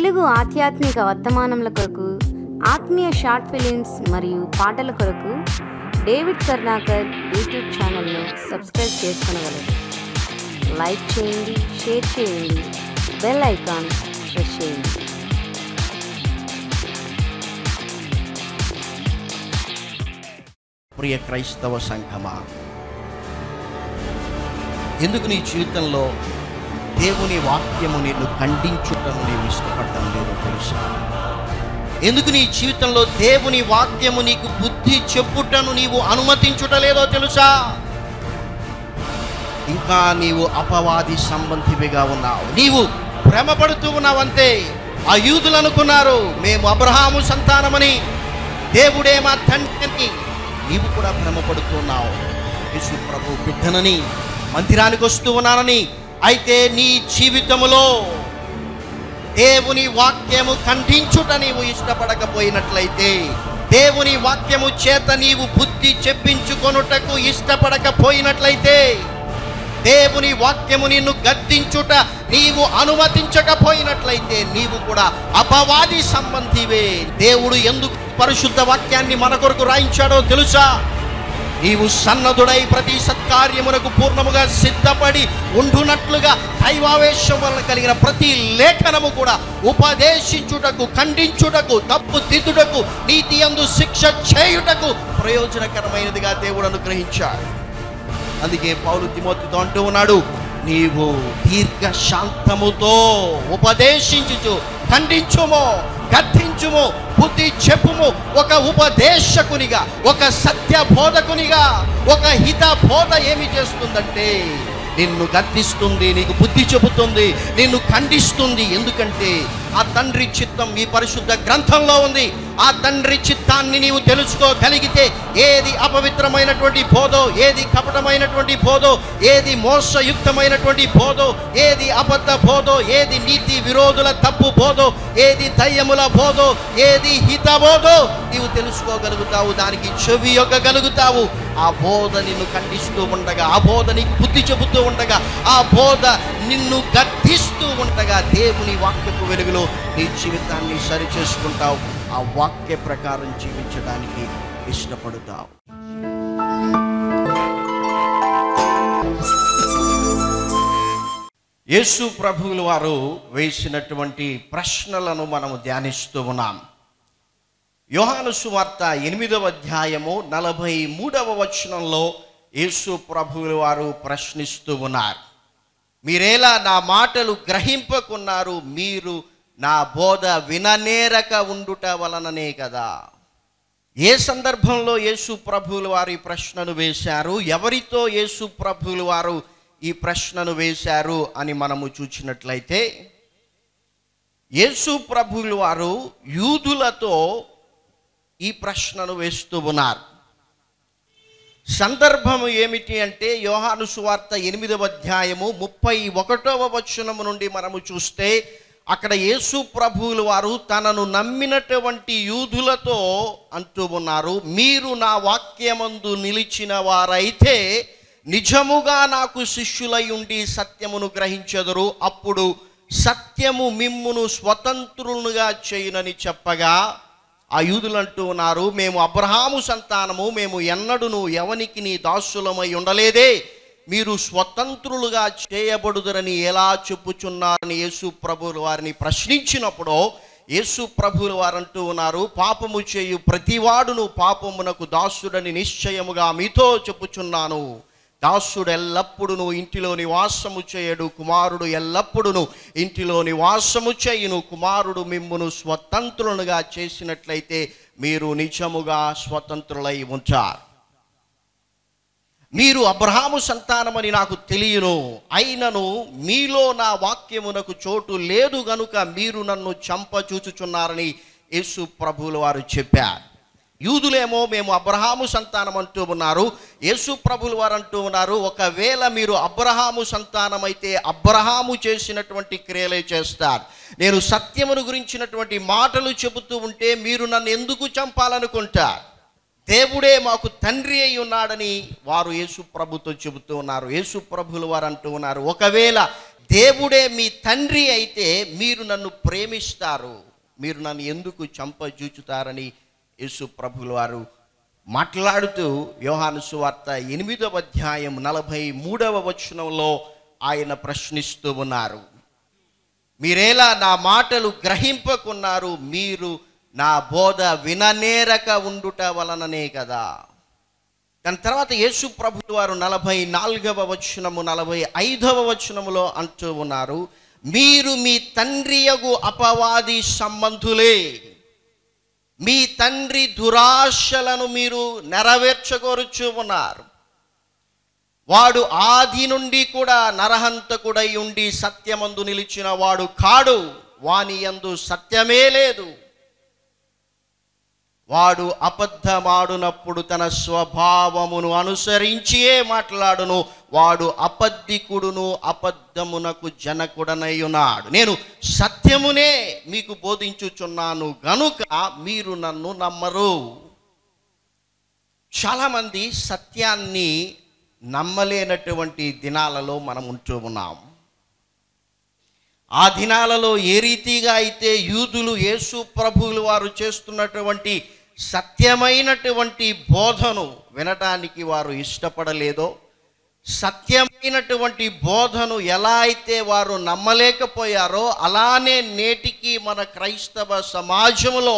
తెలుగు ఆధ్యాత్మిక వర్తమానముల కొరకు, ఆత్మీయ షార్ట్ ఫిలిమ్స్ మరియు పాటల కొరకు డేవిడ్ కర్ణాకర్ యూట్యూబ్ ఛానల్ను సబ్స్క్రైబ్ చేసుకొనగలరు. లైక్ చేయండి, షేర్ చేయండి, బెల్ ఐకాన్ ప్రెస్ చేయండి. ప్రియ క్రైస్తవ సంఘమా, ఎందుకు నీ జీవితంలో దేవుని వాక్యము నిన్ను ఖండించుటను నీవు ఇష్టపడటం లేదో తెలుసా? ఎందుకు నీ జీవితంలో దేవుని వాక్యము నీకు బుద్ధి చెప్పుటను నీవు అనుమతించుటలేదో తెలుసా? ఇంకా నీవు అపవాది సంబంధివిగా ఉన్నావు. నీవు భ్రమపడుతూ ఉన్నావంతే. ఆ యూదులు అనుకున్నారు మేము అబ్రహాము సంతానమని, దేవుడే మా తండ్రి. నీవు కూడా భ్రమపడుతున్నావు. యేసు ప్రభు బిడ్డనని, మందిరానికి వస్తూ ఉన్నానని. అయితే నీ జీవితములో దేవుని వాక్యము ఖండించుట నీవు ఇష్టపడకపోయినట్లయితే, దేవుని వాక్యము చేత నీవు బుద్ధి చెప్పించుకొనుటకు ఇష్టపడకపోయినట్లయితే, దేవుని వాక్యము నిన్ను గద్దించుట నీవు అనుమతించకపోయినట్లయితే నీవు కూడా అపవాది సంబంధివే. దేవుడు ఎందుకు పరిశుద్ధ వాక్యాన్ని మన కొరకు రాయించాడో తెలుసా? నీవు సన్నదుడై ప్రతి సత్కార్యమునకు పూర్ణముగా సిద్ధపడి ఉండునట్లుగా దైవావేశం వలన కలిగిన ప్రతి లేఖనము కూడా ఉపదేశించుటకు, ఖండించుటకు, తప్పు దిద్దుటకు, నీతి యందు శిక్ష చేయుటకు ప్రయోజనకరమైనదిగా దేవుడు అనుగ్రహించాడు. అందుకే పౌలు తిమోతితో అంటూ ఉన్నాడు, నీవు దీర్ఘ శాంతముతో ఉపదేశించుచు, ఖండించుము, గద్దించుము, బుద్ధి చెప్పుము. ఒక ఉపదేశకునిగా, ఒక సత్య బోధకునిగా, ఒక హిత బోధ ఏమి చేస్తుందంటే నిన్ను గద్దిస్తుంది, నీకు బుద్ధి చెబుతుంది, నిన్ను ఖండిస్తుంది. ఎందుకంటే ఆ తండ్రి చిత్తం ఈ పరిశుద్ధ గ్రంథంలో ఉంది. ఆ తండ్రి చిత్తాన్ని నీవు తెలుసుకోగలిగితే ఏది అపవిత్రమైనటువంటి బోధో, ఏది కపటమైనటువంటి బోధో, ఏది మోసయుక్తమైనటువంటి బోధో, ఏది అబద్ధ బోధో, ఏది నీతి విరోధుల తప్పు బోధో, ఏది దయ్యముల బోధో, ఏది హిత బోధో నీవు తెలుసుకోగలుగుతావు. దానికి చెవి యొక్కగలుగుతావు. ఆ బోధ నిన్ను ఖండిస్తూ ఉండగా, ఆ బోధ నీకు బుద్ధి చెబుతూ ఉండగా, ఆ బోధ నిన్ను గద్దిస్తూ ఉండగా దేవుని వాక్యపు వెలుగులో నీ జీవితాన్ని సరి చేసుకుంటావు. ఆ వాక్య ప్రకారం జీవించడానికి ఇష్టపడతావు. యేసు ప్రభువుల వారు వేసినటువంటి ప్రశ్నలను మనము ధ్యానిస్తూ ఉన్నాం. యోహాను సువార్త 8వ అధ్యాయము 43వ వచనంలో యేసు ప్రభువుల వారు ప్రశ్నిస్తూ ఉన్నారు, మీరేలా నా మాటలు గ్రహింపకున్నారు? మీరు నా బోధ విననేరక ఉండుట వలననే కదా. ఏ సందర్భంలో యేసు ప్రభువుల వారు ఈ ప్రశ్నను వేశారు, ఎవరితో యేసు ప్రభువుల వారు ఈ ప్రశ్నను వేశారు అని మనము చూసినట్లయితే, యేసు ప్రభువుల వారు యూదులతో ఈ ప్రశ్నను వేస్తూ ఉన్నారు. సందర్భము ఏమిటి అంటే, యోహాను సువార్త 8వ అధ్యాయము 31వ వచనము నుండి మనము చూస్తే, అక్కడ యేసు ప్రభువుల వారు తనను నమ్మినటువంటి యూదులతో అంటూ ఉన్నారు, మీరు నా వాక్యమందు నిలిచిన వారైతే నిజముగా నాకు శిష్యులై ఉండి సత్యమును గ్రహించెదరు. అప్పుడు సత్యము మిమ్మును స్వతంత్రులుగా చేయునని చెప్పగా, ఆ యూదులు అంటూ ఉన్నారు, మేము అబ్రహాము సంతానము, మేము ఎన్నడును ఎవనికి నీ దాసులమై ఉండలేదే, మీరు స్వతంత్రులుగా చేయబడుదరని ఎలా చెప్పుచున్నారని యేసు ప్రభువుల వారిని ప్రశ్నించినప్పుడు, యేసు ప్రభువుల వారు అంటూ ఉన్నారు, పాపము చేయు ప్రతివాడును పాపమునకు దాసుడని నిశ్చయముగా మీతో చెప్పుచున్నాను. దాసుడు ఎల్లప్పుడూ ఇంటిలో నివాసము చేయడు, కుమారుడు ఎల్లప్పుడూ ఇంటిలో నివాసము చేయును. కుమారుడు మిమ్మును స్వతంత్రులుగా చేసినట్లయితే మీరు నిజముగా స్వతంత్రులై ఉంటారు. మీరు అబ్రహాము సంతానమని నాకు తెలియను, అయినను మీలో నా వాక్యమునకు చోటు లేదు గనుక మీరు నన్ను చంపచూచుచున్నారని యేసు ప్రభువుల వారు చెప్పారు. యూదులేమో మేము అబ్రహాము సంతానం అంటూ ఉన్నారు. యేసు ప్రభువుల వారు అంటూ ఉన్నారు, ఒకవేళ మీరు అబ్రహాము సంతానమైతే అబ్రహాము చేసినటువంటి క్రియలే చేస్తారు. నేను సత్యమును గురించినటువంటి మాటలు చెబుతూ ఉంటే మీరు నన్ను ఎందుకు చంపాలనుకుంటారు? దేవుడే మాకు తండ్రి అయి ఉన్నాడని వారు యేసు ప్రభుతో చెబుతూ ఉన్నారు. యేసు ప్రభువుల వారు అంటూ ఉన్నారు, ఒకవేళ దేవుడే మీ తండ్రి అయితే మీరు నన్ను ప్రేమిస్తారు, మీరు నన్ను ఎందుకు చంపజూచుతారని యేసు ప్రభుల వారు మాట్లాడుతూ యోహాను సువార్త 8వ అధ్యాయం 43వ వచనంలో ఆయన ప్రశ్నిస్తూ ఉన్నారు. మీరేలా నా మాటలు గ్రహింపకున్నారు, మీరు నా బోధ విననేరక ఉండుట వలననే కదా. దాని తర్వాత యేసు ప్రభుల వారు 44వ వచనము 45వ వచనములో అంటూ ఉన్నారు, మీరు మీ తండ్రియగు అపవాది సంబంధులే, మీ తండ్రి దురాశలను మీరు నెరవేర్చగోరుచూ ఉన్నారు. వాడు ఆది నుండి కూడా నరహంతకుడై ఉండి సత్యమందు నిలిచిన వాడు కాడు, వాని యందు సత్యమే లేదు. వాడు అబద్ధమాడునప్పుడు తన స్వభావమును అనుసరించియే మాట్లాడును, వాడు అబద్ధికుడును అబద్ధమునకు జనకుడనై ఉన్నాడు. నేను సత్యమునే మీకు బోధించుచున్నాను గనుక మీరు నన్ను నమ్మరు. చాలామంది సత్యాన్ని నమ్మలేనటువంటి దినాలలో మనం ఉంటూ ఉన్నాం. ఆ దినాలలో ఏ రీతిగా అయితే యూదులు యేసు ప్రభువులు వారు చేస్తున్నటువంటి సత్యమైనటువంటి బోధను వినటానికి వారు ఇష్టపడలేదో, సత్యమైనటువంటి బోధను ఎలా అయితే వారు నమ్మలేకపోయారో, అలానే నేటికి మన క్రైస్తవ సమాజంలో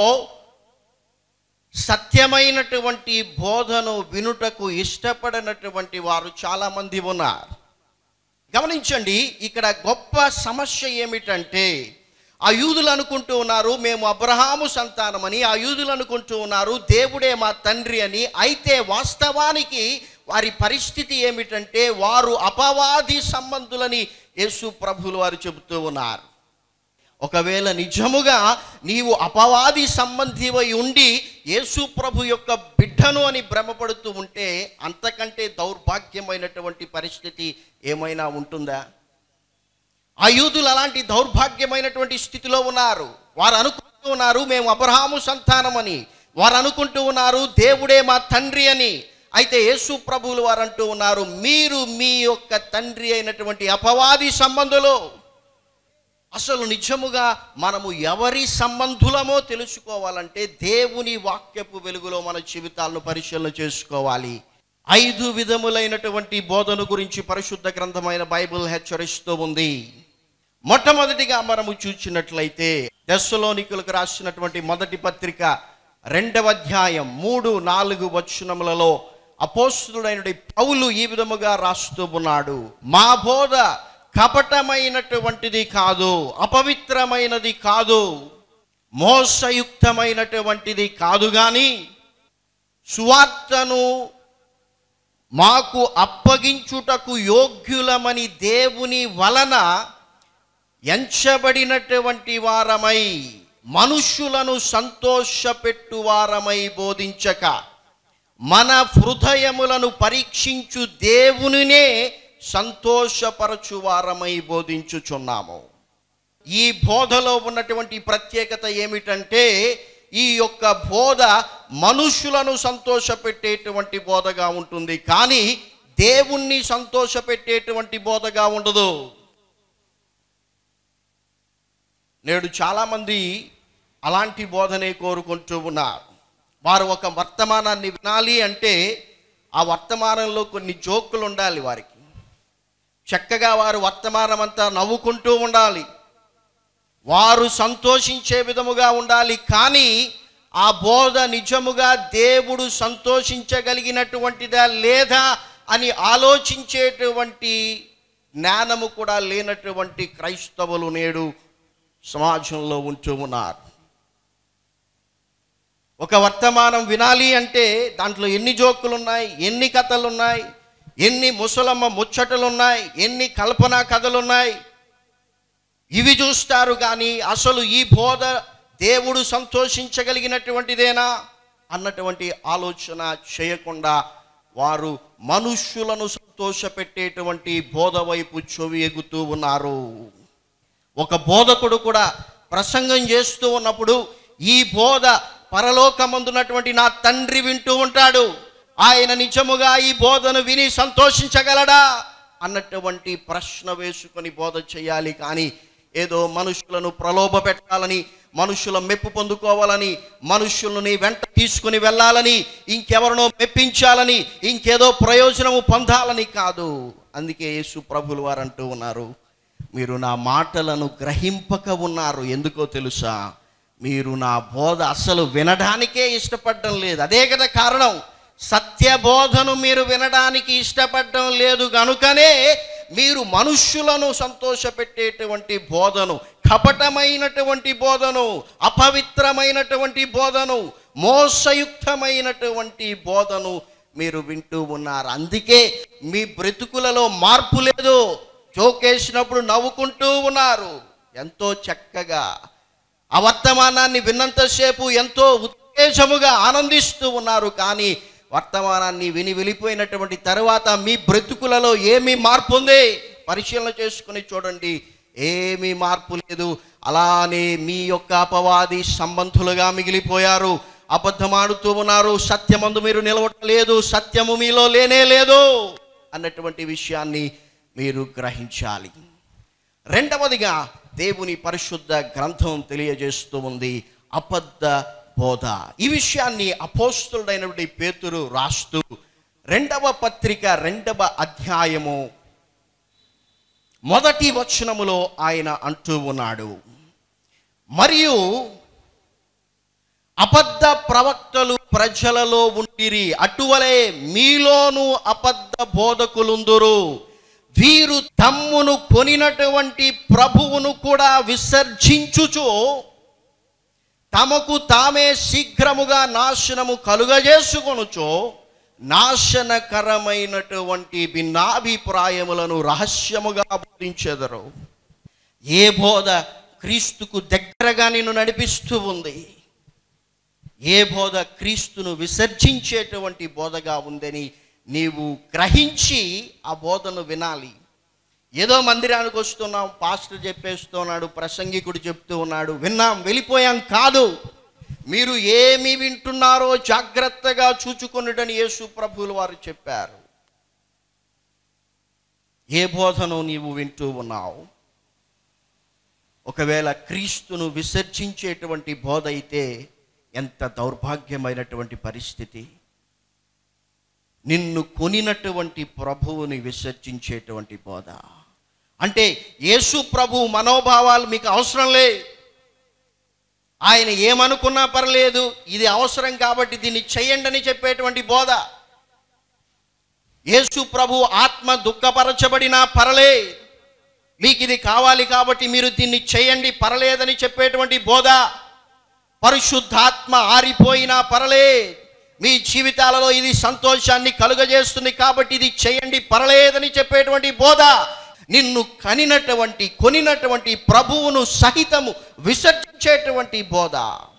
సత్యమైనటువంటి బోధను వినుటకు ఇష్టపడినటువంటి వారు చాలామంది ఉన్నారు. గమనించండి, ఇక్కడ గొప్ప సమస్య ఏమిటంటే, ఆ యూదులు అనుకుంటూ ఉన్నారు మేము అబ్రహాము సంతానమని, ఆ యూదులు అనుకుంటూ ఉన్నారు దేవుడే మా తండ్రి అని. అయితే వాస్తవానికి వారి పరిస్థితి ఏమిటంటే వారు అపవాది సంబంధులని యేసు ప్రభువులు వారు చెబుతూ ఉన్నారు. ఒకవేళ నిజముగా నీవు అపవాది సంబంధివై ఉండి యేసు ప్రభు యొక్క బిడ్డను అని భ్రమపడుతూ ఉంటే అంతకంటే దౌర్భాగ్యమైనటువంటి పరిస్థితి ఏమైనా ఉంటుందా? ఆ యూదులు అలాంటి దౌర్భాగ్యమైనటువంటి స్థితిలో ఉన్నారు. వారు అనుకుంటూ ఉన్నారు మేము అబ్రహాము సంతానమని, వారు అనుకుంటూ ఉన్నారు దేవుడే మా తండ్రి అని. అయితే యేసు ప్రభువులు వారు అంటూ ఉన్నారు మీరు మీ యొక్క తండ్రి అయినటువంటి అపవాది సంబంధులు. అసలు నిజముగా మనము ఎవరి సంబంధులమో తెలుసుకోవాలంటే దేవుని వాక్యపు వెలుగులో మన జీవితాలను పరిశీలన చేసుకోవాలి. 5 విధములైనటువంటి బోధన గురించి పరిశుద్ధ గ్రంథమైన బైబిల్ హెచ్చరిస్తూ ఉంది. మొట్టమొదటిగా మనము చూసినట్లయితే తెస్సలోనికులకు రాసినటువంటి మొదటి పత్రిక 2వ అధ్యాయం 3-4 వచనములలో అపోస్తలుడైన పౌలు ఈ విధముగా రాస్తూ ఉన్నాడు, మా బోధ కపటమైనటువంటిది కాదు, అపవిత్రమైనది కాదు, మోసయుక్తమైనటువంటిది కాదు, గాని సువార్తను మాకు అప్పగించుటకు యోగ్యులమని దేవుని వలన ఎంచబడినటువంటి వారమై మనుష్యులను సంతోషపెట్టు వారమై బోధించక మన హృదయములను పరీక్షించు దేవునినే సంతోషపరచు వారమై బోధించుచున్నాము. ఈ బోధలో ఉన్నటువంటి ప్రత్యేకత ఏమిటంటే ఈ యొక్క బోధ మనుషులను సంతోషపెట్టేటువంటి బోధగా ఉంటుంది, కానీ దేవుణ్ణి సంతోషపెట్టేటువంటి బోధగా ఉండదు. నేడు చాలామంది అలాంటి బోధనే కోరుకుంటూ ఉన్నారు. వారు ఒక వర్తమానాన్ని వినాలి అంటే ఆ వర్తమానంలో కొన్ని జోకులు ఉండాలి, వారికి చక్కగా వారు వర్తమానం అంతా నవ్వుకుంటూ ఉండాలి, వారు సంతోషించే విధముగా ఉండాలి. కానీ ఆ బోధ నిజముగా దేవుడు సంతోషించగలిగినటువంటిదా లేదా అని ఆలోచించేటువంటి జ్ఞానము కూడా లేనటువంటి క్రైస్తవులు నేడు సమాజంలో ఉంటూ ఉన్నారు. ఒక వర్తమానం వినాలి అంటే దాంట్లో ఎన్ని జోకులు ఉన్నాయి, ఎన్ని కథలు ఉన్నాయి, ఎన్ని ముసలమ్మ ముచ్చటలు ఉన్నాయి, ఎన్ని కల్పనా కథలు ఉన్నాయి, ఇవి చూస్తారు. కానీ అసలు ఈ బోధ దేవుడు సంతోషించగలిగినటువంటిదేనా అన్నటువంటి ఆలోచన చేయకుండా వారు మనుష్యులను సంతోషపెట్టేటువంటి బోధ వైపు చెవి ఎగుతూ ఉన్నారు. ఒక బోధకుడు కూడా ప్రసంగం చేస్తూ ఉన్నప్పుడు ఈ బోధ పరలోకమందున్నటువంటి నా తండ్రి వింటూ ఉంటాడు, ఆయన నిజముగా ఈ బోధను విని సంతోషించగలడా అన్నటువంటి ప్రశ్న వేసుకొని బోధ చేయాలి. కానీ ఏదో మనుషులను ప్రలోభ పెట్టాలని, మనుషుల మెప్పు పొందుకోవాలని, మనుషులను వెంట తీసుకుని వెళ్ళాలని, ఇంకెవరినో మెప్పించాలని, ఇంకేదో ప్రయోజనము పొందాలని కాదు. అందుకే యేసు ప్రభులు వారు అంటూ ఉన్నారు, మీరు నా మాటలను గ్రహింపక ఉన్నారు. ఎందుకో తెలుసా? మీరు నా బోధ అసలు వినడానికే ఇష్టపడడం లేదు. అదే కదా కారణం. సత్యబోధను మీరు వినడానికి ఇష్టపడడం లేదు కనుకనే మీరు మనుష్యులను సంతోషపెట్టేటువంటి బోధను, కపటమైనటువంటి బోధను, అపవిత్రమైనటువంటి బోధను, మోసయుక్తమైనటువంటి బోధను మీరు వింటూ ఉన్నారు. అందుకే మీ బ్రతుకులలో మార్పు లేదు. జోకేసినప్పుడు నవ్వుకుంటూ ఉన్నారు. ఎంతో చక్కగా ఆ వర్తమానాన్ని విన్నంతసేపు ఎంతో ఉత్తేజముగా ఆనందిస్తూ ఉన్నారు. కానీ వర్తమానాన్ని విని వెళ్ళిపోయినటువంటి తర్వాత మీ బ్రతుకులలో ఏమీ మార్పు ఉంది? పరిశీలన చేసుకుని చూడండి. ఏమీ మార్పు లేదు. అలానే మీ యొక్క అపవాది సంబంధులుగా మిగిలిపోయారు. అబద్ధమాడుతూ ఉన్నారు. సత్యమందు మీరు నిలవట్లేదు. సత్యము మీలో లేనే లేదు అన్నటువంటి విషయాన్ని మీరు గ్రహించాలి. రెండవదిగా దేవుని పరిశుద్ధ గ్రంథం తెలియజేస్తూ ఉంది అబద్ధ బోధ. ఈ విషయాన్ని అపోస్తలుడైనటువంటి పేతురు రాస్తూ 2వ పత్రిక 2వ అధ్యాయము 1వ వచనములో ఆయన అంటూ ఉన్నాడు, మరియు అబద్ధ ప్రవక్తలు ప్రజలలో ఉండిరి, అటువలే మీలోను అబద్ధ బోధకులుందురు. వీరు తమ్మును కొనినటువంటి ప్రభువును కూడా విసర్జించుచు తమకు తామే శీఘ్రముగా నాశనము కలుగజేసుకొనుచో నాశనకరమైనటువంటి భిన్నాభిప్రాయములను రహస్యముగా బోధించెదరు. ఏ బోధ క్రీస్తుకు దగ్గరగా నిన్ను నడిపిస్తూ ఉంది? ఏ బోధ క్రీస్తును విసర్జించేటువంటి బోధగా ఉందని నీవు గ్రహించి ఆ బోధను వినాలి. ఏదో మందిరానికి వస్తున్నాం, పాస్టర్ చెప్పేస్తున్నాడు, ప్రసంగికుడు చెప్తూ ఉన్నాడు, విన్నాం వెళ్ళిపోయాం కాదు. మీరు ఏమి వింటున్నారో జాగ్రత్తగా చూచుకొనుడని యేసు ప్రభువులు వారు చెప్పారు. ఏ బోధను నీవు వింటూ ఉన్నావు? ఒకవేళ క్రీస్తును విసర్జించేటువంటి బోధ అయితే ఎంత దౌర్భాగ్యమైనటువంటి పరిస్థితి. నిన్ను కొనినటువంటి ప్రభువుని విసర్జించేటువంటి బోధ అంటే యేసు ప్రభు మనోభావాలు మీకు అవసరం లే, ఆయన ఏమనుకున్నా పర్లేదు, ఇది అవసరం కాబట్టి దీన్ని చెయ్యండి అని చెప్పేటువంటి బోధ. యేసు ప్రభు ఆత్మ దుఃఖపరచబడినా పర్లే, మీకు ఇది కావాలి కాబట్టి మీరు దీన్ని చేయండి పర్లేదని చెప్పేటువంటి బోధ. పరిశుద్ధాత్మ ఆరిపోయినా పర్లే, మీ జీవితాలలో ఇది సంతోషాన్ని కలుగజేస్తుంది కాబట్టి ఇది చేయండి పర్లేదని చెప్పేటువంటి బోధ. నిన్ను కొనినటువంటి ప్రభువును సహితము విసర్జించేటువంటి బోధ.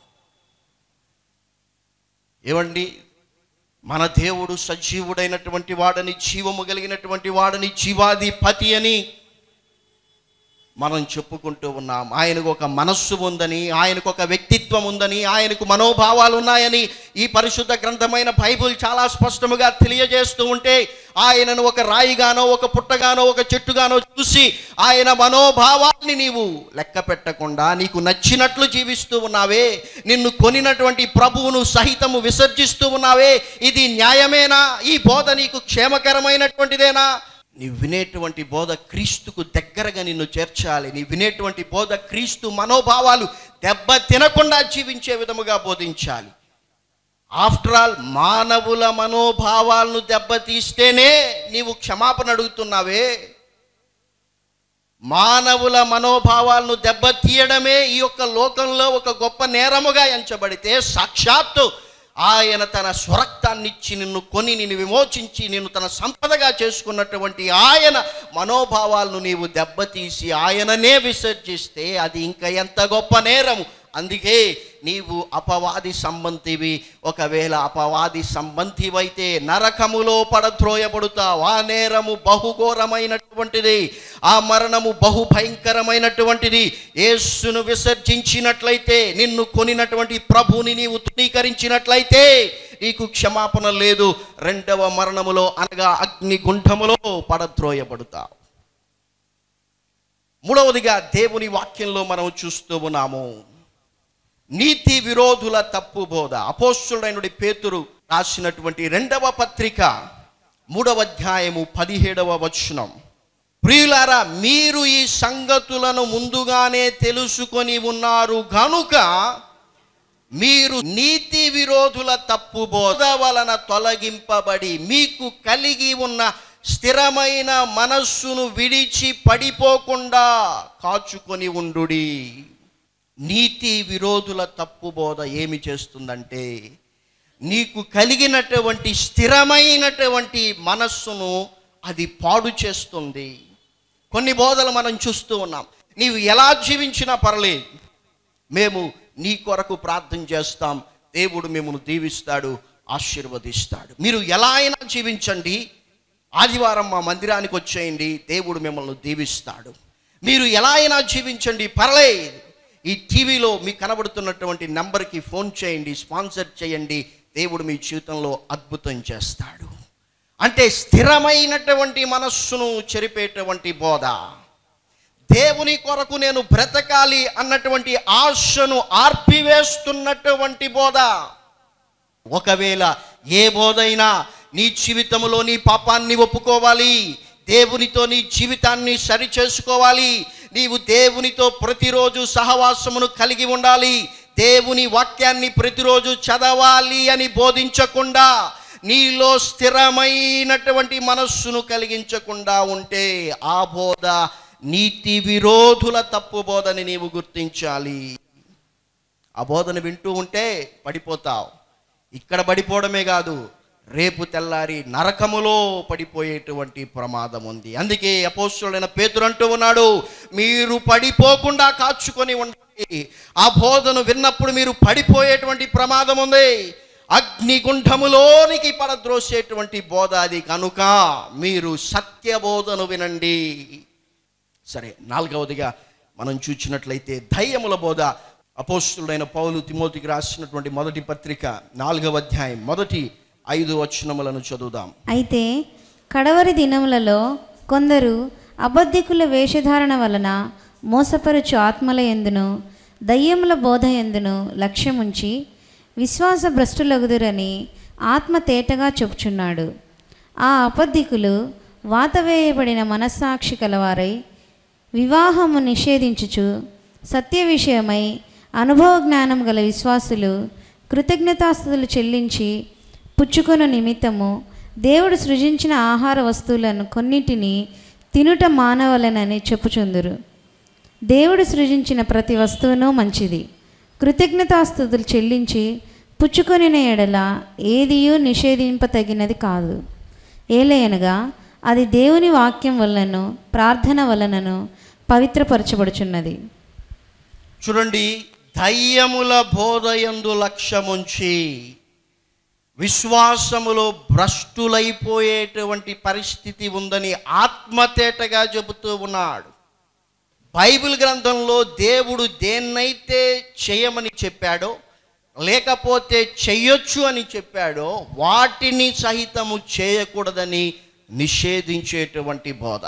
ఏమండి, మన దేవుడు సజీవుడైనటువంటి వాడని, జీవము కలిగినటువంటి వాడని, జీవాధిపతి అని మనం చెప్పుకుంటూ ఉన్నాం. ఆయనకు ఒక మనస్సు ఉందని, ఆయనకు ఒక వ్యక్తిత్వం ఉందని, ఆయనకు మనోభావాలు ఉన్నాయని ఈ పరిశుద్ధ గ్రంథమైన బైబిల్ చాలా స్పష్టముగా తెలియజేస్తూ ఉంటే, ఆయనను ఒక రాయిగానో, ఒక పుట్టగానో, ఒక చెట్టుగానో చూసి ఆయన మనోభావాల్ని నీవు లెక్క పెట్టకుండా నీకు నచ్చినట్లు జీవిస్తూ ఉన్నావే, నిన్ను కొనినటువంటి ప్రభువును సహితము విసర్జిస్తూ ఉన్నావే, ఇది న్యాయమేనా? ఈ బోధ నీకు క్షేమకరమైనటువంటిదేనా? నీ వినేటువంటి బోధ క్రీస్తుకు దగ్గరగా నిన్ను చేర్చాలి. నీ వినేటువంటి బోధ క్రీస్తు మనోభావాలు దెబ్బ తినకుండా జీవించే విధముగా బోధించాలి. ఆఫ్టర్ ఆల్ మానవుల మనోభావాలను దెబ్బతీస్తేనే నీవు క్షమాపణ అడుగుతున్నావే. మానవుల మనోభావాలను దెబ్బతీయడమే ఈ యొక్క లోకంలో ఒక గొప్ప నేరముగా ఎంచబడితే, సాక్షాత్తు ఆయన తన స్వరక్తాన్నిచ్చి నిన్ను కొని, నిన్ను విమోచించి, నిన్ను తన సంపదగా చేసుకున్నటువంటి ఆయన మనోభావాలను నీవు దెబ్బతీసి ఆయననే విసర్జిస్తే అది ఇంకా ఎంత గొప్ప నేరము. అందుకే నీవు అపవాది సంబంధివి. ఒకవేళ అపవాది సంబంధివైతే నరకములో పడద్రోయబడుతావు. ఆ నేరము బహుఘోరమైనటువంటిది, ఆ మరణము బహుభయంకరమైనటువంటిది. యేసును విసర్జించినట్లయితే, నిన్ను కొనినటువంటి ప్రభుని నీవు తృణీకరించినట్లయితే నీకు క్షమాపణ లేదు. రెండవ మరణములో అనగా అగ్నిగుండములో పడద్రోయబడుతావు. మూడవదిగా దేవుని వాక్యంలో మనం చూస్తూ ఉన్నాము నీతి విరోధుల తప్పు బోధ. అపోస్తలుడైన పేతురు రాసినటువంటి 2వ పత్రిక 3వ అధ్యాయము 17వ వచనం. ప్రియులారా, మీరు ఈ సంగతులను ముందుగానే తెలుసుకొని ఉన్నారు గనుక మీరు నీతి విరోధుల తప్పు బోధ వలన తొలగింపబడి మీకు కలిగి ఉన్న స్థిరమైన మనస్సును విడిచి పడిపోకుండా కాచుకొని ఉండుడి. నీతి విరోధుల తప్పు బోధ ఏమి చేస్తుందంటే, నీకు కలిగినటువంటి స్థిరమైనటువంటి మనస్సును అది పాడు చేస్తుంది. కొన్ని బోధలు మనం చూస్తూ ఉన్నాం. నీవు ఎలా జీవించినా పర్లేదు, మేము నీ కొరకు ప్రార్థన చేస్తాం, దేవుడు మిమ్మల్ని దీవిస్తాడు, ఆశీర్వదిస్తాడు. మీరు ఎలా అయినా జీవించండి, ఆదివారం మా మందిరానికి వచ్చేయండి, దేవుడు మిమ్మల్ని దీవిస్తాడు. మీరు ఎలా అయినా జీవించండి, పర్లేదు, ఈ టీవీలో మీకు కనబడుతున్నటువంటి నెంబర్కి ఫోన్ చేయండి, స్పాన్సర్ చేయండి, దేవుడు మీ జీవితంలో అద్భుతం చేస్తాడు. అంటే స్థిరమైనటువంటి మనస్సును చెరిపేటువంటి బోధ, దేవుని కొరకు నేను బ్రతకాలి అన్నటువంటి ఆశను ఆర్పివేస్తున్నటువంటి బోధ. ఒకవేళ ఏ బోధైనా నీ జీవితంలో నీ పాపాన్ని ఒప్పుకోవాలి, దేవునితో నీ జీవితాన్ని సరి చేసుకోవాలి, నీవు దేవునితో ప్రతిరోజు సహవాసమును కలిగి ఉండాలి, దేవుని వాక్యాన్ని ప్రతిరోజు చదవాలి అని బోధించకుండా, నీలో స్థిరమైనటువంటి మనస్సును కలిగించకుండా ఉంటే ఆ బోధ నీతి విరోధుల తప్పు బోధని నీవు గుర్తించాలి. ఆ బోధన వింటూ ఉంటే పడిపోతావు. ఇక్కడ పడిపోవడమే కాదు, రేపు తెల్లారి నరకములో పడిపోయేటువంటి ప్రమాదం ఉంది. అందుకే అపోస్తలుడైన పేతురు అంటూ ఉన్నాడు, మీరు పడిపోకుండా కాచుకొని ఉండండి. ఆ బోధను విన్నప్పుడు మీరు పడిపోయేటువంటి ప్రమాదం ఉంది. అగ్నిగుండములోనికి పడద్రోసేటువంటి బోధ అది. కనుక మీరు సత్యబోధను వినండి. సరే, 4వదిగా మనం చూసినట్లయితే ధైర్యముల బోధ. అపోస్తలుడైన పౌలు తిమోతికి రాసినటువంటి 1వ పత్రిక 4వ అధ్యాయం 1-5 వచనములను చదువుదాం. అయితే కడవరి దినములలో కొందరు అబద్ధికుల వేషధారణ వలన మోసపరుచు ఆత్మల యందును దయ్యముల బోధ యందును లక్ష్యముంచి విశ్వాస భ్రష్టులగుదురని ఆత్మ తేటగా చెప్పుచున్నాడు. ఆ అబద్ధికులు వాతవేయబడిన మనస్సాక్షి కలవారై వివాహము నిషేధించుచు సత్య విషయమై అనుభవ జ్ఞానం గల విశ్వాసులు కృతజ్ఞతాస్తుతులు చెల్లించి పుచ్చుకొన నిమిత్తము దేవుడు సృజించిన ఆహార వస్తువులను కొన్నిటిని తినుట మానవలనని చెప్పుచుందురు. దేవుడు సృజించిన ప్రతి వస్తువును మంచిది. కృతజ్ఞతాస్తుతులు చెల్లించి పుచ్చుకొనిన ఎడల ఏదియూ నిషేధింపతగినది కాదు. ఏలయనగా అది దేవుని వాక్యం వలనను ప్రార్థన వలనను పవిత్రపరచబడుచున్నది. చూడండి, దయ్యముల బోధయందు లక్ష్యముంచి విశ్వాసములో భ్రష్టులైపోయేటువంటి పరిస్థితి ఉందని ఆత్మతేటగా చెబుతూ ఉన్నాడు. బైబిల్ గ్రంథంలో దేవుడు దేన్నైతే చేయమని చెప్పాడో, లేకపోతే చెయ్యొచ్చు అని చెప్పాడో, వాటిని సహితము చేయకూడదని నిషేధించేటువంటి బోధ.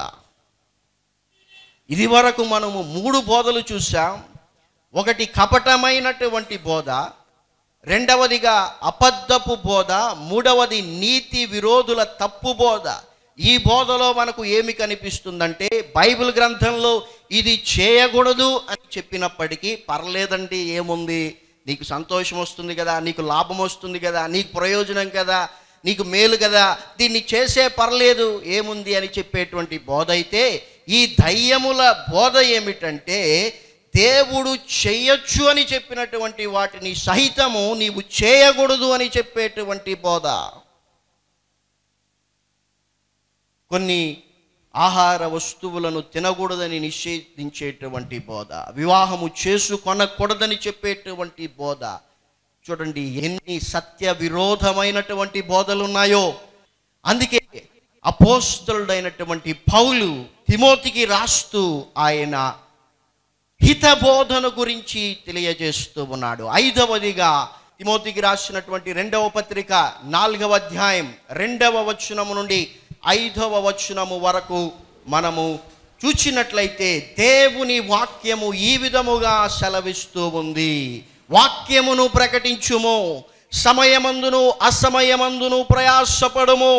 ఇది వరకు మనము 3 బోధలు చూసాం. ఒకటి కపటమైనటువంటి బోధ, రెండవదిగా అబద్ధపు బోధ, మూడవది నీతి విరోధుల తప్పు బోధ. ఈ బోధలో మనకు ఏమి కనిపిస్తుందంటే, బైబిల్ గ్రంథంలో ఇది చేయకూడదు అని చెప్పినప్పటికీ పర్లేదండి, ఏముంది, నీకు సంతోషం వస్తుంది కదా, నీకు లాభం వస్తుంది కదా, నీకు ప్రయోజనం కదా, నీకు మేలు కదా, దీన్ని చేసే పర్లేదు, ఏముంది అని చెప్పేటువంటి బోధ అయితే, ఈ దయ్యముల బోధ ఏమిటంటే, దేవుడు చేయొచ్చు అని చెప్పినటువంటి వాటిని సహితము నీవు చేయకూడదు అని చెప్పేటువంటి బోధ. కొన్ని ఆహార వస్తువులను తినకూడదని నిషేధించేటువంటి బోధ, వివాహము చేసుకొనకూడదని చెప్పేటువంటి బోధ. చూడండి ఎన్ని సత్య విరోధమైనటువంటి బోధలు ఉన్నాయో. అందుకే అపోస్తలుడైనటువంటి పౌలు తిమోతికి రాస్తూ ఆయన హితబోధన గురించి తెలియజేస్తూ ఉన్నాడు. 5వదిగా తిమోతికి రాసినటువంటి 2వ పత్రిక 4వ అధ్యాయం 2వ వచనము నుండి 5వ వచనము వరకు మనము చూచినట్లయితే దేవుని వాక్యము ఈ విధముగా సెలవిస్తూ ఉంది. వాక్యమును ప్రకటించుము, సమయమందును అసమయమందును ప్రయాసపడుము,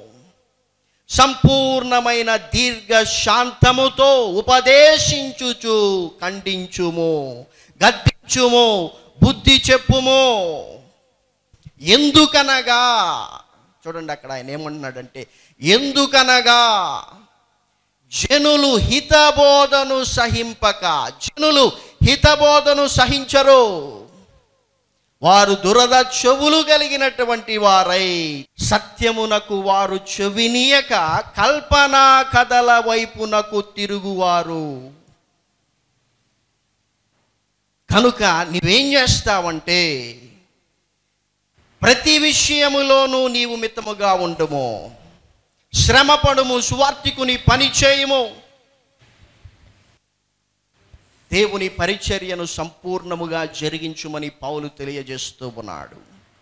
సంపూర్ణమైన దీర్ఘ శాంతముతో ఉపదేశించుచు ఖండించుము, గద్దించుము, బుద్ధి చెప్పుము. ఎందుకనగా, చూడండి అక్కడ ఆయన ఏమంటున్నాడంటే, ఎందుకనగా జనులు హితబోధను సహింపక, జనులు హితబోధను సహించరు, వారు దురద చెవులు కలిగినటువంటి వారై సత్యమునకు వారు చెవినీయక కల్పనా కథల వైపునకు తిరుగువారు. కనుక నీవేం చేస్తావంటే, ప్రతి విషయములోనూ నీవు మితముగా ఉండుము, శ్రమపడుము, సువార్తికుని పని చేయుము, దేవుని పరిచర్యను సంపూర్ణముగా జరిగించుమని పౌలు తెలియజేస్తూ ఉన్నాడు.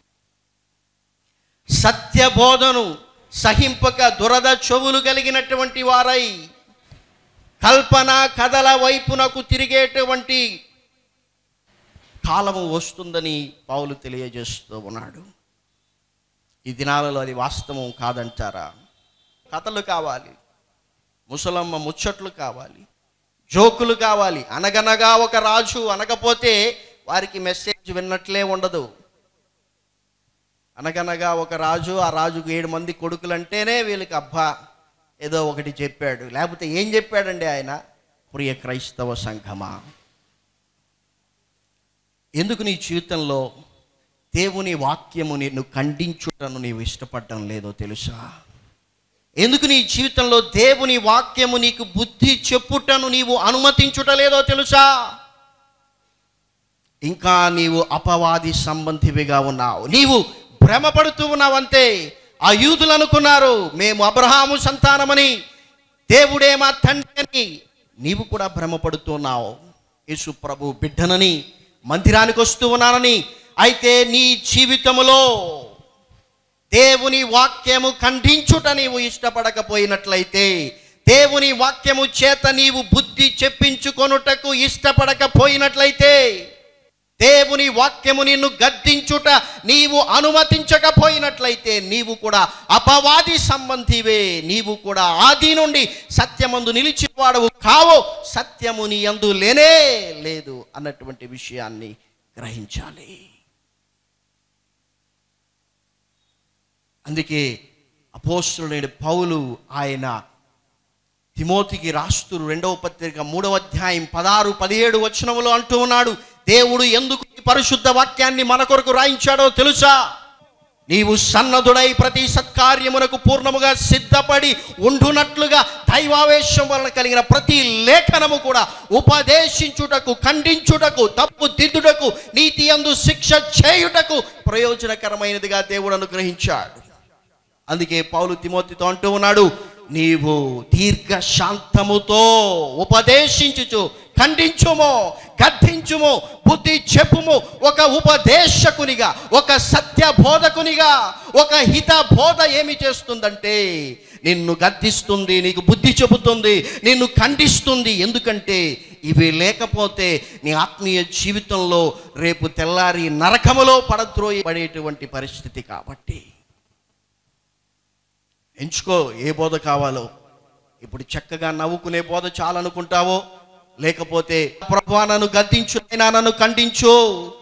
సత్యబోధను సహింపక దురద చెవులు కలిగినటువంటి వారై కల్పన కథల వైపునకు తిరిగేటువంటి కాలము వస్తుందని పౌలు తెలియజేస్తూ ఉన్నాడు. ఈ దినాలలో అది వాస్తవం కాదంటారా? కథలు కావాలి, ముసలమ్మ ముచ్చట్లు కావాలి, జోకులు కావాలి. అనగనగా ఒక రాజు అనకపోతే వారికి మెసేజ్ విన్నట్లే ఉండదు. అనగనగా ఒక రాజు, ఆ రాజుకు 7 మంది కొడుకులు అంటేనే వీళ్ళకి అబ్బా ఏదో ఒకటి చెప్పాడు. లేకపోతే ఏం చెప్పాడండి ఆయన? ప్రియ క్రైస్తవ సంఘమా, ఎందుకు నీ జీవితంలో దేవుని వాక్యము నిన్ను ఖండించుటను నీవు ఇష్టపడడం లేదో తెలుసా? ఎందుకు నీ జీవితంలో దేవుని వాక్యము నీకు బుద్ధి చెప్పుటను నీవు అనుమతించుటలేదో తెలుసా? ఇంకా నీవు అపవాది సంబంధివిగా ఉన్నావు. నీవు భ్రమపడుతూ ఉన్నావంతే. ఆ యూదులు అనుకున్నారు మేము అబ్రహాము సంతానమని, దేవుడే మా తండ్రి అని. నీవు కూడా భ్రమపడుతున్నావు. యేసు ప్రభు బిడ్డనని, మందిరానికి వస్తూ ఉన్నానని. అయితే నీ జీవితములో దేవుని వాక్యము ఖండించుట నీవు ఇష్టపడకపోయినట్లయితే, దేవుని వాక్యము చేత నీవు బుద్ధి చెప్పించుకొనుటకు ఇష్టపడకపోయినట్లయితే, దేవుని వాక్యము నిన్ను గద్దించుట నీవు అనుమతించకపోయినట్లయితే, నీవు కూడా అపవాది సంబంధివే. నీవు కూడా ఆది నుండి సత్యమందు నిలిచివాడవు కావో, సత్యము నీ యందు లేనే లేదు అన్నటువంటి విషయాన్ని గ్రహించాలి. అందుకే అపోస్తలుడైన పౌలు ఆయన తిమోతికి రాస్తూ 2వ పత్రిక 3వ అధ్యాయం 16-17 వచనములో అంటూ ఉన్నాడు, దేవుడు ఎందుకు ఈ పరిశుద్ధ వాక్యాన్ని మన కొరకు రాయించాడో తెలుసా? నీవు సన్నదుడై ప్రతి సత్కార్యమునకు పూర్ణముగా సిద్ధపడి ఉండునట్లుగా దైవావేశం వలన కలిగిన ప్రతి లేఖనము కూడా ఉపదేశించుటకు, ఖండించుటకు, తప్పు దిద్దుటకు, నీతి యందు శిక్ష చేయుటకు ప్రయోజనకరమైనదిగా దేవుడు అనుగ్రహించాడు. అందుకే పౌలు తిమోతితో అంటూ ఉన్నాడు, నీవు దీర్ఘ శాంతముతో ఉపదేశించుచు ఖండించుము, గద్దించుము, బుద్ధి చెప్పుము. ఒక ఉపదేశకునిగా, ఒక సత్య బోధకునిగా, ఒక హిత బోధ ఏమి చేస్తుందంటే నిన్ను గద్దిస్తుంది, నీకు బుద్ధి చెబుతుంది, నిన్ను ఖండిస్తుంది. ఎందుకంటే ఇవి లేకపోతే నీ ఆత్మీయ జీవితంలో రేపు తెల్లారి నరకములో పడద్రోయబడేటువంటి పరిస్థితి. కాబట్టి ఎంచుకో ఏ బోధ కావాలో. ఇప్పుడు చక్కగా నవ్వుకునే బోధ చాలనుకుంటావో, లేకపోతే ప్రభువా నన్ను గద్దించు, నన్ను ఖండించు,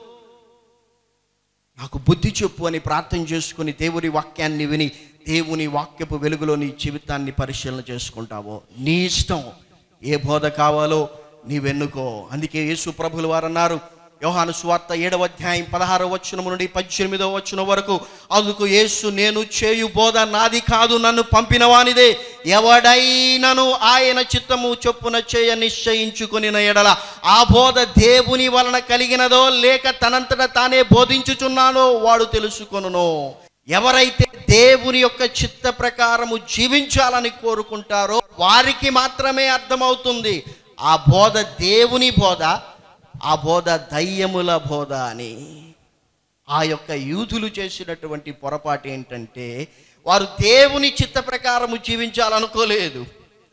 నాకు బుద్ధి చెప్పు అని ప్రార్థన చేసుకుని దేవుని వాక్యాన్ని విని దేవుని వాక్యపు వెలుగులో నీ జీవితాన్ని పరిశీలన చేసుకుంటావో, నీ ఇష్టం. ఏ బోధ కావాలో నీవెన్నుకో. అందుకే యేసు ప్రభులు వారు అన్నారు, యోహాను సువార్త 7వ అధ్యాయం 16వ వచనం నుండి 18వ వచనం వరకు, అందుకు యేసు, నేను చేయు బోధ నాది కాదు, నన్ను పంపిన వానిదే. ఎవడైనను ఆయన చిత్తము చొప్పున చేయ నిశ్చయించుకొనిన ఎడల ఆ బోధ దేవుని వలన కలిగినదో లేక తనంతట తానే బోధించుచున్నానో వాడు తెలుసుకొనును. ఎవరైతే దేవుని యొక్క చిత్త ప్రకారము జీవించాలని కోరుకుంటారో వారికి మాత్రమే అర్థమవుతుంది ఆ బోధ దేవుని బోధ, ఆ బోధ దయ్యముల బోధ అని. ఆ యొక్క యూదులు చేసినటువంటి పొరపాటు ఏంటంటే, వారు దేవుని చిత్త ప్రకారము జీవించాలనుకోలేదు.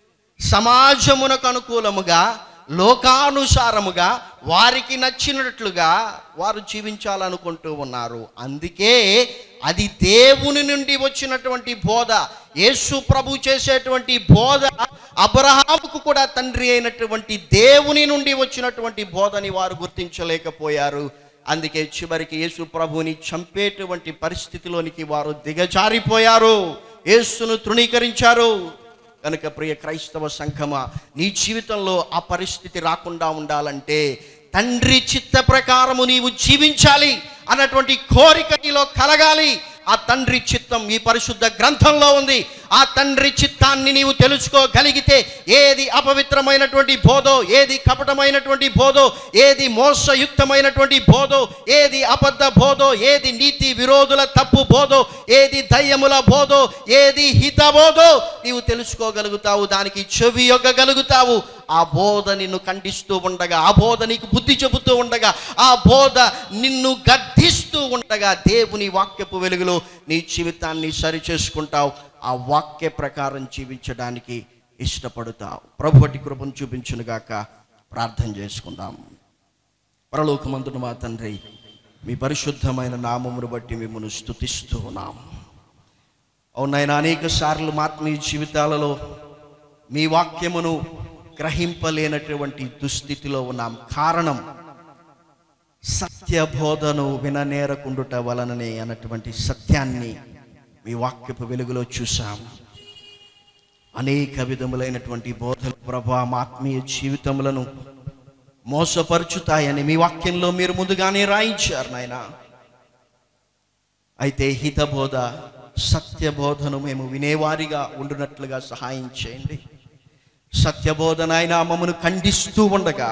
సమాజమునకు అనుకూలముగా, లోకానుసారముగా, వారికి నచ్చినట్లుగా వారు జీవించాలనుకుంటూ ఉన్నారు. అందుకే అది దేవుని నుండి వచ్చినటువంటి బోధ, యేసు ప్రభు చేసేటువంటి బోధ అబ్రహాముకు కూడా తండ్రి అయినటువంటి దేవుని నుండి వచ్చినటువంటి బోధని వారు గుర్తించలేకపోయారు. అందుకే చివరికి యేసు ప్రభుని చంపేటువంటి పరిస్థితిలోనికి వారు దిగజారిపోయారు, యేసును తృణీకరించారు. కనుక ప్రియ క్రైస్తవ సంఘమా, నీ జీవితంలో ఆ పరిస్థితి రాకుండా ఉండాలంటే తండ్రి చిత్త ప్రకారము నీవు జీవించాలి అన్నటువంటి కోరిక నీలో కలగాలి. ఆ తండ్రి చిత్తం ఈ పరిశుద్ధ గ్రంథంలో ఉంది. ఆ తండ్రి చిత్తాన్ని నీవు తెలుసుకోగలిగితే ఏది అపవిత్రమైనటువంటి బోధో, ఏది కపటమైనటువంటి బోధో, ఏది మోసయుక్తమైనటువంటి బోధో, ఏది అబద్ధ బోధో, ఏది నీతి విరోధుల తప్పు బోధో, ఏది దయ్యముల బోధో, ఏది హిత బోధో నీవు తెలుసుకోగలుగుతావు, దానికి చెవి యొగ్గగలుగుతావు. ఆ బోధ నిన్ను ఖండిస్తూ ఉండగా, ఆ బోధ నీకు బుద్ధి చెబుతూ ఉండగా, ఆ బోధ నిన్ను గద్దిస్తూ ఉండగా దేవుని వాక్యపు వెలుగులో నీ జీవితాన్ని సరి చేసుకుంటావు. ఆ వాక్య ప్రకారం జీవించడానికి ఇష్టపడతావు. ప్రభువటి కృపను చూపించునుగాక. ప్రార్థన చేసుకుందాం. పరలోకమందున మా తండ్రి, మీ పరిశుద్ధమైన నామమును బట్టి మిమ్మల్ని స్తుతిస్తూ ఉన్నాం. అవునైనా అనేక సార్లు మా ఆత్మీయ జీవితాలలో మీ వాక్యమును గ్రహింపలేనటువంటి దుస్థితిలో ఉన్నాం. కారణం సత్యబోధను విననేరకుండుట వలననే అన్నటువంటి సత్యాన్ని మీ వాక్యపు వెలుగులో చూసాం. అనేక విధములైనటువంటి బోధలు ప్రభా మా ఆత్మీయ జీవితములను మోసపరుచుతాయని మీ వాక్యంలో మీరు ముందుగానే రాయించారు నాయన. అయితే హితబోధ, సత్యబోధను మేము వినేవారిగా ఉండునట్లుగా సహాయం చేయండి. సత్యబోధ నాయన మమ్మను ఖండిస్తూ ఉండగా,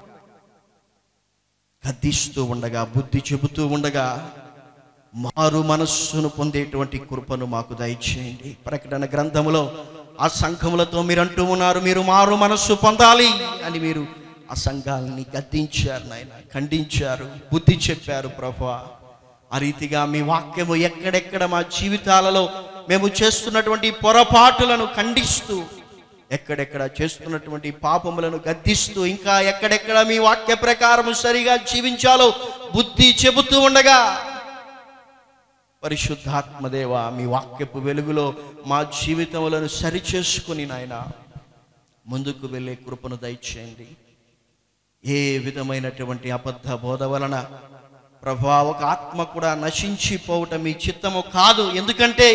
గద్దిస్తూ ఉండగా, బుద్ధి చెబుతూ ఉండగా మారు మనస్సును పొందేటువంటి కృపను మాకు దయచేయండి. ప్రకటన గ్రంథములో ఆ సంఘములతో మీరు అంటూ ఉన్నారు, మీరు మారు మనస్సు పొందాలి అని. మీరు ఆ సంఘాలని గద్దించారు నాయన, ఖండించారు, బుద్ధి చెప్పారు ప్రభువా. ఆ రీతిగా మీ వాక్యము ఎక్కడెక్కడ మా జీవితాలలో మేము చేస్తున్నటువంటి పొరపాటులను ఖండిస్తూ, ఎక్కడెక్కడ చేస్తున్నటువంటి పాపములను గద్దిస్తూ, ఇంకా ఎక్కడెక్కడ మీ వాక్య ప్రకారము సరిగా జీవించాలో బుద్ధి చెబుతూ ఉండగా, పరిశుద్ధాత్మదేవ మీ వాక్యపు వెలుగులో మా జీవితములను సరిచేసుకుని నాయన ముందుకు వెళ్ళే కృపను దయచేయండి. ఏ విధమైనటువంటి అబద్ధ బోధ వలన ప్రభువా ఒక ఆత్మ కూడా నశించిపోవటం మీ చిత్తము కాదు. ఎందుకంటే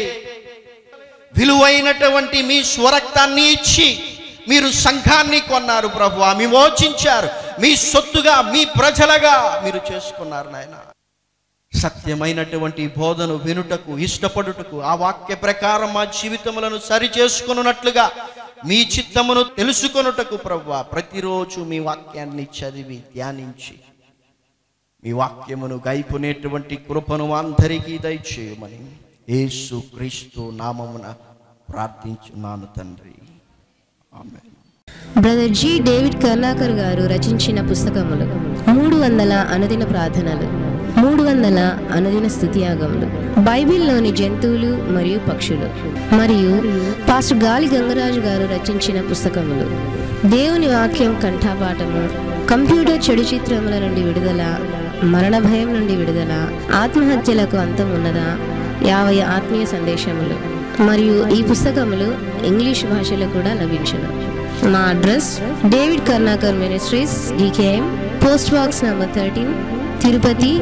విలువైనటువంటి మీ స్వరక్తాన్ని ఇచ్చి మీరు సంఘాన్ని కొన్నారు ప్రభువా, విమోచించారు, మీ సొత్తుగా, మీ ప్రజలుగా మీరు చేసుకున్నారు నాయన. సత్యమైనటువంటి బోధను వినుటకు, ఇష్టపడుటకు, ఆ వాక్య ప్రకారం మా జీవితములను సరి చేసుకున్నట్లుగా మీ చిత్తమును తెలుసుకొనుటకు ప్రభువా ప్రతిరోజు మీ వాక్యాన్ని చదివి ధ్యానించి మీ వాక్యమును గైపునేటువంటి కృపను అందరికీ దయచేయమని యేసు క్రీస్తు నామమున ప్రార్థించున్నాను తండ్రి, ఆమేన్. Brother G. డేవిడ్ కర్నాకర్ గారు రచించిన పుస్తకములు 300 అనుదిన ప్రార్థనలు, 300 అనుదిన స్తుతియాగములు, బైబిల్లోని జంతువులు మరియు పక్షులు, మరియు పాస్టర్ గాలి గంగరాజు గారు రచించిన పుస్తకములు దేవుని వాక్యం కంఠపాఠము, కంప్యూటర్ చెడు చిత్రముల నుండి విడుదల, మరణ భయం నుండి విడుదల, ఆత్మహత్యలకు అంతం ఉన్నదా, 50 ఆత్మీయ సందేశములు. మరియు ఈ పుస్తకములు ఇంగ్లీష్ భాషలో కూడా లభించును. మా address David Karnakar ministries, DKM, post box number 13, Tirupati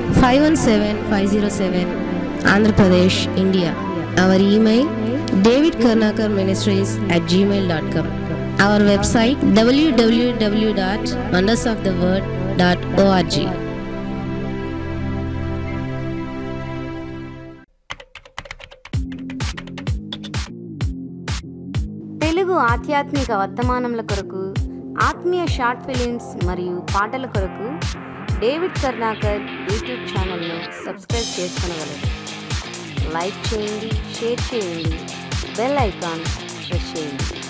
517507, Andhra Pradesh, India. Our email davidkarnakarministries@gmail.com. Our website www.wondersoftheword.org. తెలుగు ఆధ్యాత్మిక వర్తమానముల కొరకు, ఆత్మీయ షార్ట్ ఫిలిమ్స్ మరియు పాటల కొరకు డేవిడ్ కర్ణాకర్ యూట్యూబ్ ఛానల్ను సబ్స్క్రైబ్ చేసుకొనగలరు. లైక్ చేయండి, షేర్ చేయండి, బెల్ ఐకాన్ ప్రెస్ చేయండి.